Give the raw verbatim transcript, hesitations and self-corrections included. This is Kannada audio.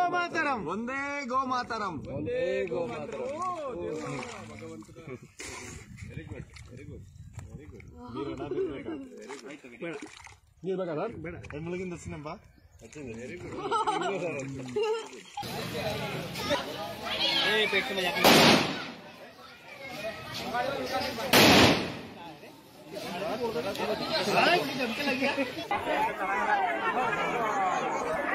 ಮಾತರಂ ಒಂದೇ ಗೋ ಮಾತರಂ ಒಂದೇ ಗೋ ಮಾತರಂ very good very good very good ನೀರು ಬೇಕಾ ಸರ್ ಬೇಡ ಮುಳುಗಿಂದ ಹಚ್ಚಿನಪ್ಪ ವೆರಿ ಗುಡ್ ಏ ಪೇಟ್ में जाके जम के लग गया